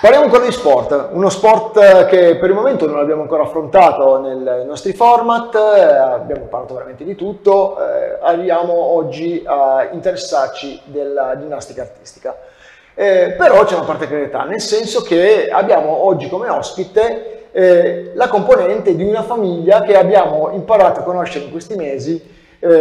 Parliamo ancora di sport, uno sport che per il momento non abbiamo ancora affrontato nei nostri format, abbiamo parlato veramente di tutto, arriviamo oggi a interessarci della ginnastica artistica. Però c'è una particolarità, nel senso che abbiamo oggi come ospite la componente di una famiglia che abbiamo imparato a conoscere in questi mesi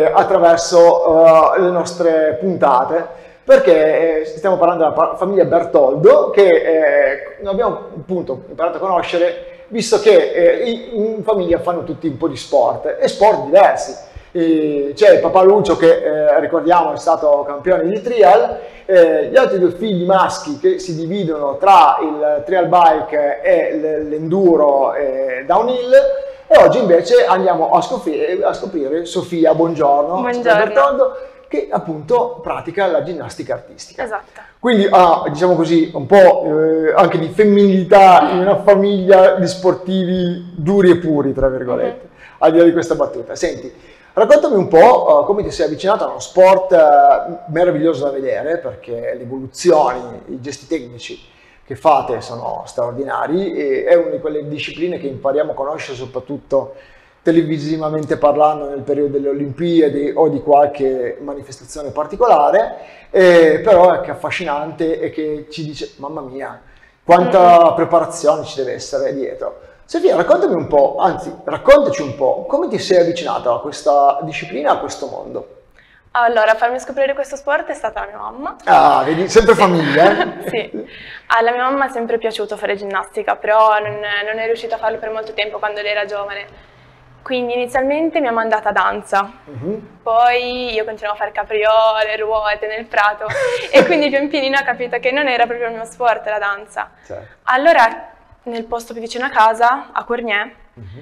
attraverso le nostre puntate, perché stiamo parlando della famiglia Bertoldo, che abbiamo appunto imparato a conoscere, visto che in famiglia fanno tutti un po' di sport, e sport diversi. C'è papà Lucio che ricordiamo è stato campione di trial, gli altri due figli maschi che si dividono tra il trial bike e l'enduro downhill, e oggi invece andiamo a scoprire Sofia, buongiorno. Buongiorno. Sofia Bertoldo, che appunto pratica la ginnastica artistica. Esatto. Quindi diciamo così, un po' anche di femminilità in una famiglia di sportivi duri e puri, tra virgolette, al di là di questa battuta. Senti, raccontami un po' come ti sei avvicinato a uno sport meraviglioso da vedere, perché le evoluzioni, i gesti tecnici che fate sono straordinari, e è una di quelle discipline che impariamo a conoscere soprattutto televisivamente parlando nel periodo delle Olimpiadi o di qualche manifestazione particolare, però è che affascinante e che ci dice, mamma mia, quanta preparazione ci deve essere dietro. Sofia, raccontami un po', anzi, raccontaci un po', come ti sei avvicinata a questa disciplina, a questo mondo? Allora, a farmi scoprire questo sport è stata la mia mamma. Ah, vedi, sempre famiglia, eh? Sì. Alla mia mamma è sempre piaciuto fare ginnastica, però non è riuscita a farlo per molto tempo quando lei era giovane. Quindi inizialmente mi ha mandata a danza, poi io continuavo a fare capriole, ruote nel prato e quindi pian pianino ho capito che non era proprio il mio sport la danza. Certo. Allora nel posto più vicino a casa, a Cournier,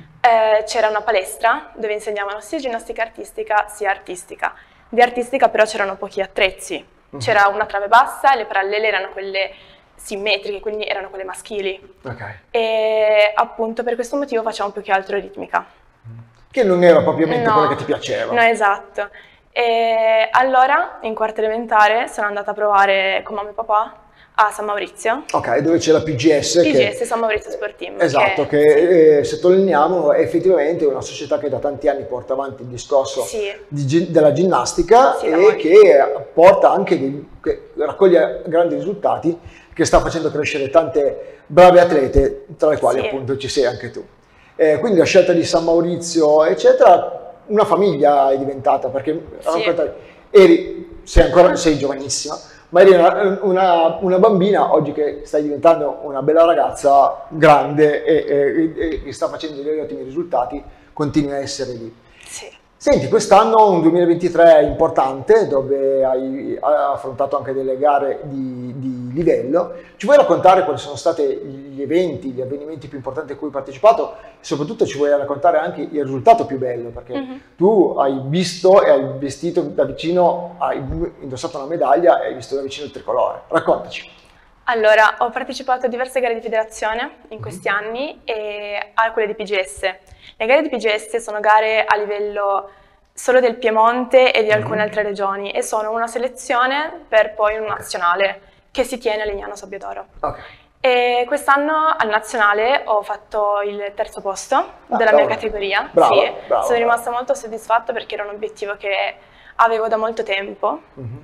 c'era una palestra dove insegnavano sia ginnastica artistica sia artistica. Di artistica però c'erano pochi attrezzi, c'era una trave bassa e le parallele erano quelle simmetriche, quindi erano quelle maschili. Okay. E appunto per questo motivo facciamo più che altro ritmica. Che non era propriamente quella che ti piaceva. No, esatto. E allora, in quarta elementare, sono andata a provare con mamma e papà a San Maurizio. Ok, dove c'è la PGS. PGS, San Maurizio Sport Team. Esatto, che sottolineiamo, è effettivamente una società che da tanti anni porta avanti il discorso della ginnastica, e che porta anche, che raccoglie grandi risultati, che sta facendo crescere tante brave atlete, tra le quali appunto ci sei anche tu. Quindi la scelta di San Maurizio, eccetera, una famiglia è diventata, perché sei giovanissima, ma eri una bambina, oggi che stai diventando una bella ragazza grande e che sta facendo degli ottimi risultati, continui a essere lì. Sì. Senti, quest'anno un 2023 importante, dove hai affrontato anche delle gare di livello. Ci vuoi raccontare quali sono stati gli eventi, gli avvenimenti più importanti a cui hai partecipato, e soprattutto ci vuoi raccontare anche il risultato più bello, perché tu hai visto e hai vestito da vicino, hai indossato una medaglia e hai visto da vicino il tricolore. Raccontaci. Allora, ho partecipato a diverse gare di federazione in questi anni e a quelle di PGS. Le gare di PGS sono gare a livello solo del Piemonte e di alcune altre regioni, e sono una selezione per poi un nazionale che si tiene a Legnano Sabbiadoro. E quest'anno al nazionale ho fatto il terzo posto della mia categoria. Brava. Sono rimasta molto soddisfatta perché era un obiettivo che avevo da molto tempo.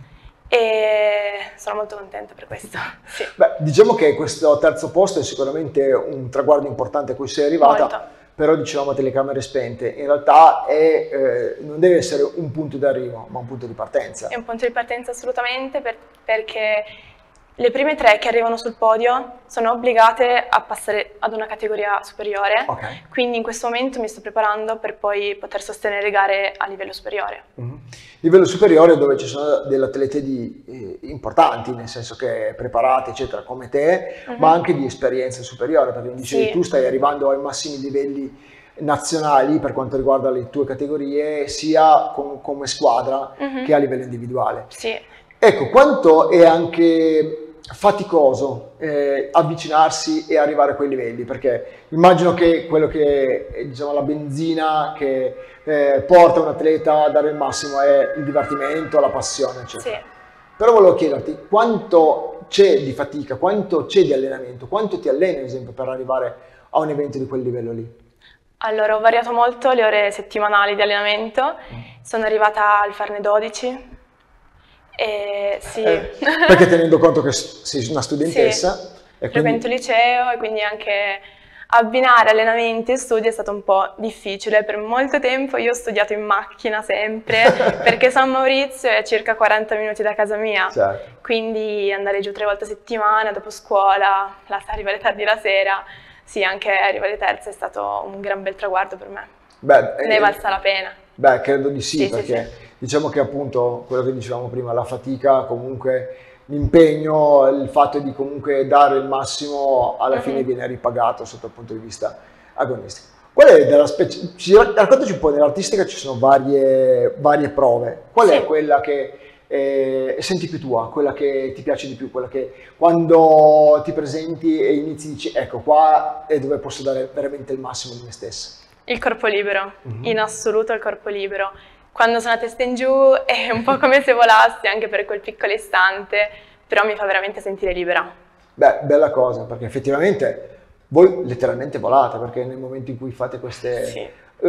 E sono molto contenta per questo. Sì. Beh, diciamo che questo terzo posto è sicuramente un traguardo importante a cui sei arrivata. Molto. Però dicevamo a telecamere spente, in realtà non deve essere un punto di arrivo, ma un punto di partenza. È un punto di partenza assolutamente, perché le prime tre che arrivano sul podio sono obbligate a passare ad una categoria superiore, quindi in questo momento mi sto preparando per poi poter sostenere gare a livello superiore. Livello superiore dove ci sono delle atlete importanti, nel senso che preparate eccetera come te, ma anche di esperienza superiore, perché mi dicevi tu stai arrivando ai massimi livelli nazionali per quanto riguarda le tue categorie, sia come squadra che a livello individuale. Ecco, quanto è anche faticoso avvicinarsi e arrivare a quei livelli, perché immagino che quello che è, diciamo, la benzina che porta un atleta a dare il massimo è il divertimento, la passione, eccetera. Però volevo chiederti quanto c'è di fatica, quanto c'è di allenamento, quanto ti alleni ad esempio per arrivare a un evento di quel livello lì? Allora, ho variato molto le ore settimanali di allenamento, sono arrivata al farne 12. Sì. Perché tenendo conto che sei una studentessa, sì, e frequento il liceo e quindi anche abbinare allenamenti e studi è stato un po' difficile. Per molto tempo io ho studiato in macchina sempre, perché San Maurizio è a circa 40 minuti da casa mia, certo. Quindi andare giù 3 volte a settimana dopo scuola, arrivare tardi la sera, sì, anche arrivare terza è stato un gran bel traguardo per me. Beh, ne è valsa la pena. Beh, credo di sì, Sì, perché sì. diciamo che appunto quello che dicevamo prima, la fatica, comunque l'impegno, il fatto di comunque dare il massimo alla fine viene ripagato sotto il punto di vista agonistico. Qual è raccontaci un po', nell'artistica ci sono varie prove, qual è quella che senti più tua, quella che ti piace di più, quella che quando ti presenti e inizi dici ecco qua è dove posso dare veramente il massimo di me stessa? Il corpo libero, in assoluto il corpo libero. Quando sono a testa in giù è un po' come se volassi anche per quel piccolo istante, però mi fa veramente sentire libera. Beh, bella cosa, perché effettivamente voi letteralmente volate, perché nel momento in cui fate queste... Sì.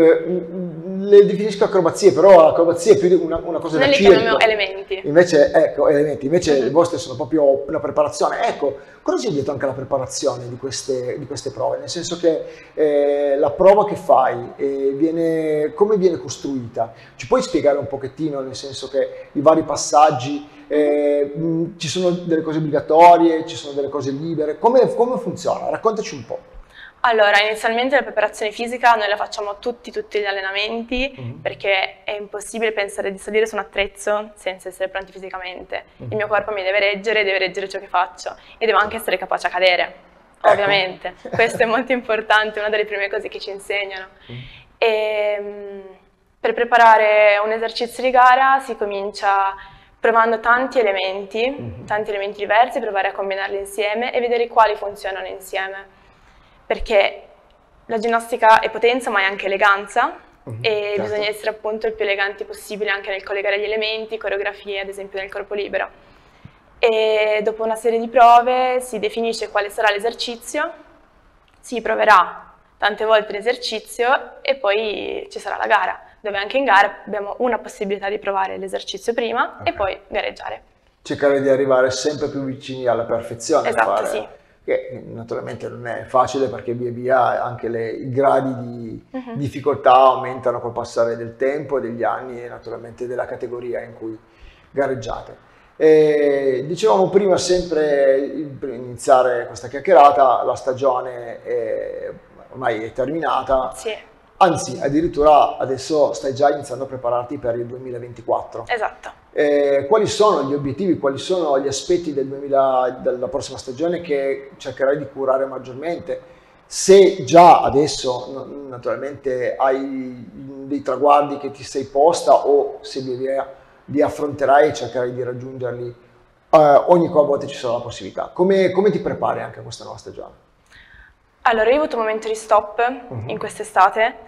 Le definisco acrobazie, però l'acrobazia è più una cosa da circo. Noi li chiamiamo elementi. Invece, ecco, elementi, invece le vostre sono proprio una preparazione. Ecco, cosa c'è dietro anche la preparazione di queste prove? Nel senso che la prova che fai, come viene costruita? Ci puoi spiegare un pochettino, nel senso che i vari passaggi, ci sono delle cose obbligatorie, ci sono delle cose libere, come funziona? Raccontaci un po'. Allora, inizialmente la preparazione fisica noi la facciamo tutti gli allenamenti, perché è impossibile pensare di salire su un attrezzo senza essere pronti fisicamente. Il mio corpo mi deve reggere ciò che faccio e devo anche essere capace a cadere, ovviamente. Questo è molto importante, una delle prime cose che ci insegnano. Per preparare un esercizio di gara si comincia provando tanti elementi diversi, provare a combinarli insieme e vedere quali funzionano insieme. Perché la ginnastica è potenza ma è anche eleganza e certo. Bisogna essere appunto il più eleganti possibile anche nel collegare gli elementi, coreografie ad esempio nel corpo libero. E dopo una serie di prove si definisce quale sarà l'esercizio, si proverà tante volte l'esercizio e poi ci sarà la gara, dove anche in gara abbiamo una possibilità di provare l'esercizio prima e poi gareggiare. Cercare di arrivare sempre più vicini alla perfezione. Esatto, sì. Che naturalmente non è facile perché via via anche i gradi di difficoltà aumentano col passare del tempo, degli anni e naturalmente della categoria in cui gareggiate. Dicevamo prima, sempre per iniziare questa chiacchierata, la stagione ormai è terminata, sì. Anzi addirittura adesso stai già iniziando a prepararti per il 2024. Esatto. Quali sono gli obiettivi, quali sono gli aspetti della prossima stagione che cercherai di curare maggiormente? Se già adesso naturalmente hai dei traguardi che ti sei posta o se li affronterai e cercherai di raggiungerli ogni volta ci sarà la possibilità. Come ti prepari anche a questa nuova stagione? Allora, io ho avuto un momento di stop in quest'estate,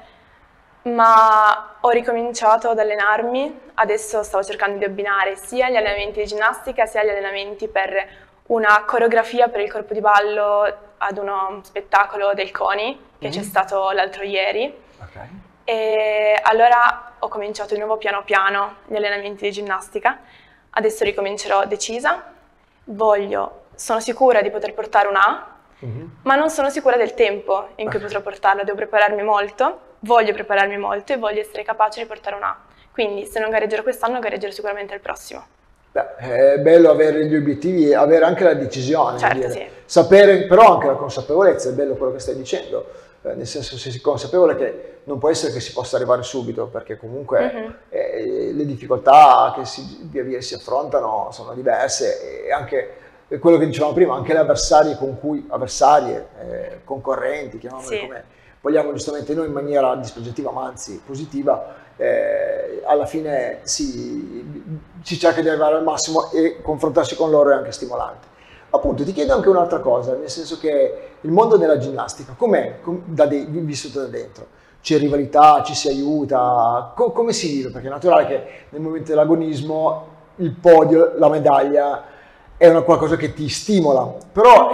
ma ho ricominciato ad allenarmi. Adesso stavo cercando di abbinare sia gli allenamenti di ginnastica sia gli allenamenti per una coreografia per il corpo di ballo ad uno spettacolo del CONI che c'è stato l'altro ieri. Okay. E allora ho cominciato di nuovo piano piano gli allenamenti di ginnastica. Adesso ricomincerò decisa. Sono sicura di poter portare una A, ma non sono sicura del tempo in cui potrò portarla. Devo prepararmi molto, voglio prepararmi molto e voglio essere capace di portare una A. Quindi se non gareggerò quest'anno, gareggerò sicuramente il prossimo. Beh, è bello avere gli obiettivi e avere anche la decisione. Certo, sì. Sapere però anche la consapevolezza, è bello quello che stai dicendo, nel senso se sei consapevole che non può essere che si possa arrivare subito, perché comunque le difficoltà che via via si affrontano sono diverse e anche quello che dicevamo prima, anche le avversarie concorrenti, chiamiamole come vogliamo giustamente noi in maniera dispregiativa ma anzi positiva, alla fine si cerca di arrivare al massimo e confrontarsi con loro è anche stimolante. Appunto ti chiedo anche un'altra cosa, nel senso che il mondo della ginnastica, com'è vissuto da dentro? C'è rivalità, ci si aiuta, come si vive? Perché è naturale che nel momento dell'agonismo il podio, la medaglia è una qualcosa che ti stimola, però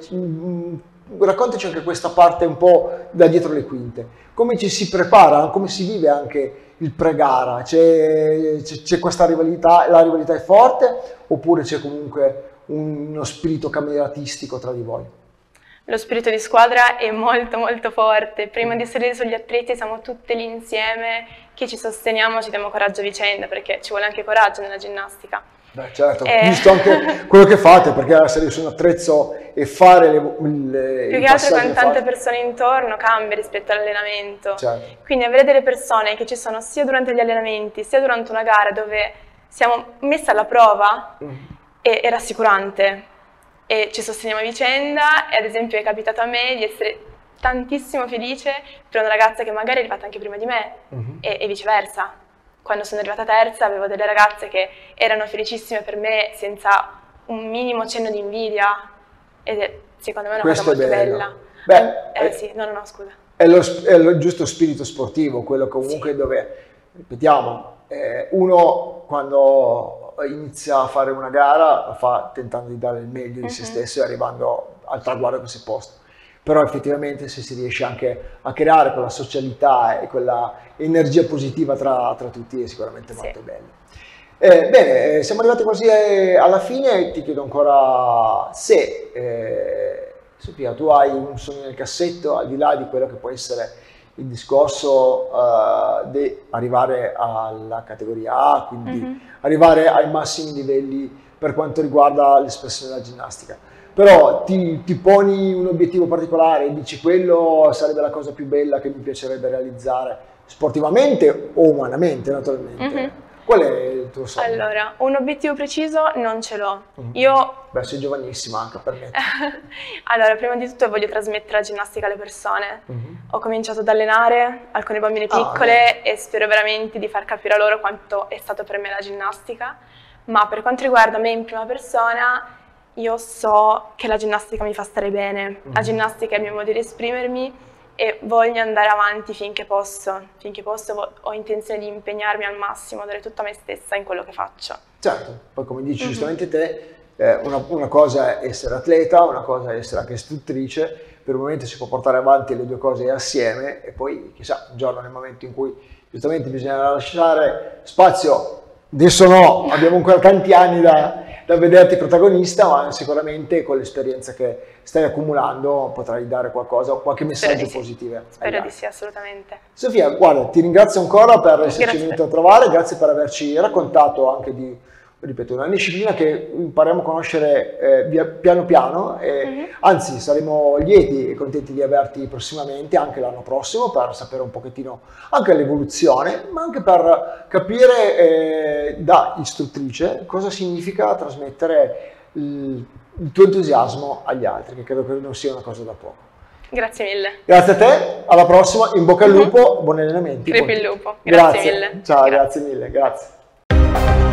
raccontaci anche questa parte un po' da dietro le quinte, come ci si prepara, come si vive anche il pre-gara, c'è questa rivalità, la rivalità è forte oppure c'è comunque uno spirito cameratistico tra di voi? Lo spirito di squadra è molto molto forte, prima di salire sugli atleti siamo tutte lì insieme che ci sosteniamo, ci diamo coraggio a vicenda, perché ci vuole anche coraggio nella ginnastica. Beh, certo, visto anche quello che fate, perché salire su un attrezzo e fare più che altro con tante persone intorno cambia rispetto all'allenamento. Certo. Quindi avere delle persone che ci sono sia durante gli allenamenti, sia durante una gara dove siamo messe alla prova è rassicurante. E ci sosteniamo a vicenda e ad esempio è capitato a me di essere tantissimo felice per una ragazza che magari è arrivata anche prima di me e viceversa. Quando sono arrivata terza avevo delle ragazze che erano felicissime per me senza un minimo cenno di invidia ed è secondo me una cosa molto bella. Beh, sì, no, scusa. È lo giusto spirito sportivo, quello comunque dove, ripetiamo, uno quando inizia a fare una gara lo fa tentando di dare il meglio di se stesso e arrivando al traguardo che si è posto. Però effettivamente se si riesce anche a creare quella socialità e quella energia positiva tra tutti è sicuramente molto bello. Bene, siamo arrivati così alla fine, ti chiedo ancora se, Sofia, tu hai un sogno nel cassetto, al di là di quello che può essere il discorso di arrivare alla categoria A, quindi arrivare ai massimi livelli per quanto riguarda l'espressione della ginnastica. Però ti poni un obiettivo particolare e dici quello sarebbe la cosa più bella che mi piacerebbe realizzare sportivamente o umanamente, naturalmente. Qual è il tuo sogno? Allora, un obiettivo preciso non ce l'ho. Io... Beh, sei giovanissima anche per me. Allora, prima di tutto voglio trasmettere la ginnastica alle persone. Ho cominciato ad allenare alcune bambine piccole e spero veramente di far capire a loro quanto è stato per me la ginnastica. Ma per quanto riguarda me in prima persona, io so che la ginnastica mi fa stare bene. La ginnastica è il mio modo di esprimermi e voglio andare avanti finché posso. Finché posso ho intenzione di impegnarmi al massimo, dare tutta me stessa in quello che faccio. Certo, poi come dici giustamente te, una cosa è essere atleta, una cosa è essere anche istruttrice, per il momento si può portare avanti le due cose assieme e poi chissà, un giorno nel momento in cui giustamente bisogna lasciare spazio, adesso no, abbiamo ancora tanti anni da vederti protagonista, ma sicuramente con l'esperienza che stai accumulando potrai dare qualcosa, qualche messaggio positivo. Spero di sì, assolutamente. Sofia, guarda, ti ringrazio ancora per esserci venuto a trovare, grazie per averci raccontato anche di, ripeto, una disciplina che impariamo a conoscere piano piano, anzi saremo lieti e contenti di averti prossimamente, anche l'anno prossimo, per sapere un pochettino anche l'evoluzione, ma anche per capire da istruttrice cosa significa trasmettere il tuo entusiasmo agli altri, che credo che non sia una cosa da poco. Grazie mille. Grazie a te, alla prossima, in bocca al lupo, buoni allenamenti. Crepi il lupo, grazie mille. Ciao, grazie mille, grazie.